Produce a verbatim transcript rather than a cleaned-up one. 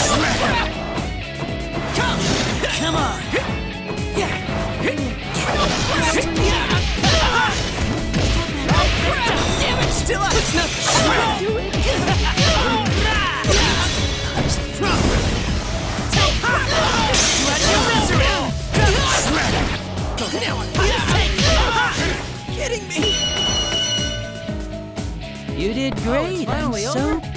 Come on. Damage still up. It's not kidding me. You did great. I'm so